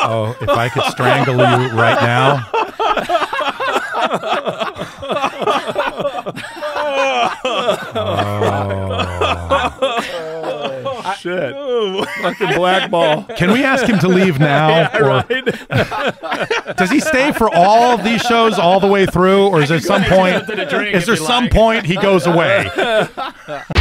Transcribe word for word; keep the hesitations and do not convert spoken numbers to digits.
Oh, if I could strangle you right now. Oh, shit. Fucking blackball. Can we ask him to leave now? Yeah, or right. does he stay for all of these shows all the way through? Or is there some point, is there some point he goes away?